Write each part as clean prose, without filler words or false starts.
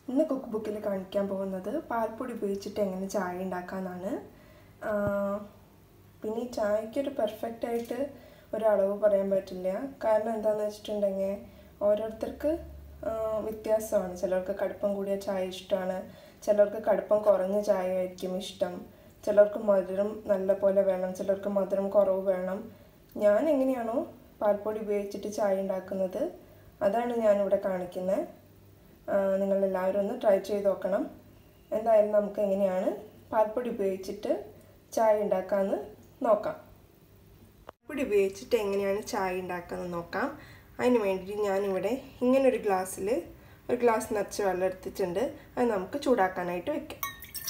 ഇന്ന് കുക്ക് ബുക്കിൽ കാണിക്കാൻ പോകുന്നത് പാൽപ്പൊടി ഉപയോഗിച്ചിട്ട് എങ്ങനെ ചായ ഉണ്ടാക്കാമെന്നാണ്. പിന്നെ ഈ ചായക്കൊരു പെർഫെക്റ്റായിട്ട് ഒരളവ് പറയാൻ പറ്റില്ല. കാരണം എന്താണെന്ന് വെച്ചിട്ടുണ്ടെങ്കിൽ ഓരോരുത്തർക്ക് വ്യത്യാസമാണ്. ചിലർക്ക് കടുപ്പം കൂടിയ ചായ ഇഷ്ടമാണ്, ചിലർക്ക് കടുപ്പം കുറഞ്ഞ ചായ ആയിരിക്കും ഇഷ്ടം, ചിലർക്ക് മധുരം നല്ല പോലെ വേണം, ചിലർക്ക് മധുരം കുറവ് വേണം. ഞാൻ എങ്ങനെയാണോ പാൽപ്പൊടി ഉപയോഗിച്ചിട്ട് ചായ ഉണ്ടാക്കുന്നത് അതാണ് ഞാനിവിടെ കാണിക്കുന്നത്. നിങ്ങളെല്ലാവരും ഒന്ന് ട്രൈ ചെയ്ത് നോക്കണം. എന്തായാലും നമുക്ക് എങ്ങനെയാണ് പാൽപ്പൊടി ഉപയോഗിച്ചിട്ട് ചായ ഉണ്ടാക്കാമെന്ന് നോക്കാം. പാൽപ്പൊടി ഉപയോഗിച്ചിട്ട് എങ്ങനെയാണ് ചായ ഉണ്ടാക്കാമെന്ന് നോക്കാം. അതിന് വേണ്ടി ഞാനിവിടെ ഇങ്ങനൊരു ഗ്ലാസ്സിൽ ഒരു ഗ്ലാസ് നിറച്ച് വെള്ളം എടുത്തിട്ടുണ്ട്. അത് നമുക്ക് ചൂടാക്കാനായിട്ട് വയ്ക്കാം.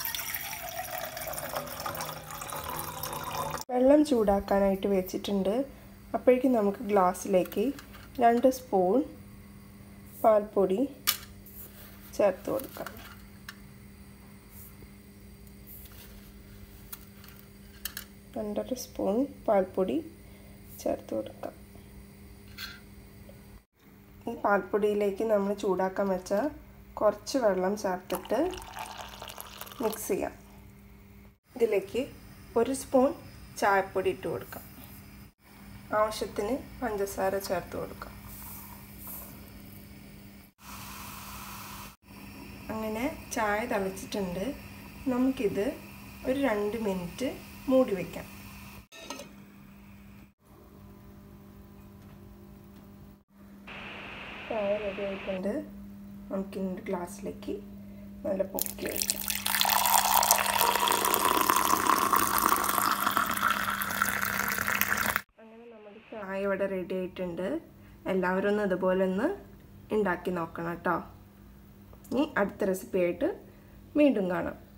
വെള്ളം ചൂടാക്കാനായിട്ട് വെച്ചിട്ടുണ്ട്. അപ്പോഴേക്കും നമുക്ക് ഗ്ലാസ്സിലേക്ക് 2 സ്പൂൺ പാൽപ്പൊടി ചേർത്ത് കൊടുക്കാം. രണ്ടര സ്പൂൺ പാൽപ്പൊടി ചേർത്ത് കൊടുക്കാം. ഈ പാൽപ്പൊടിയിലേക്ക് നമ്മൾ ചൂടാക്കാൻ വെച്ച കുറച്ച് വെള്ളം ചേർത്തിട്ട് മിക്സ് ചെയ്യാം. ഇതിലേക്ക് 1 സ്പൂൺ ചായപ്പൊടി ഇട്ട് കൊടുക്കാം. ആവശ്യത്തിന് പഞ്ചസാര ചേർത്ത് കൊടുക്കാം. അങ്ങനെ ചായ തിളച്ചിട്ടുണ്ട്. നമുക്കിത് ഒരു 2 മിനിറ്റ് മൂടി വയ്ക്കാം. ചായ റെഡി ആയിട്ടുണ്ട്. നമുക്കിന്നൊരു ഗ്ലാസ്സിലേക്ക് നല്ല പൊക്കി വയ്ക്കാം. അങ്ങനെ നമ്മുടെ ചായ ഇവിടെ റെഡി ആയിട്ടുണ്ട്. എല്ലാവരും ഒന്ന് ഇതുപോലെ ഒന്ന് ഉണ്ടാക്കി നോക്കണം കേട്ടോ. ഇനി അടുത്ത റെസിപ്പി ആയിട്ട് വീണ്ടും കാണാം.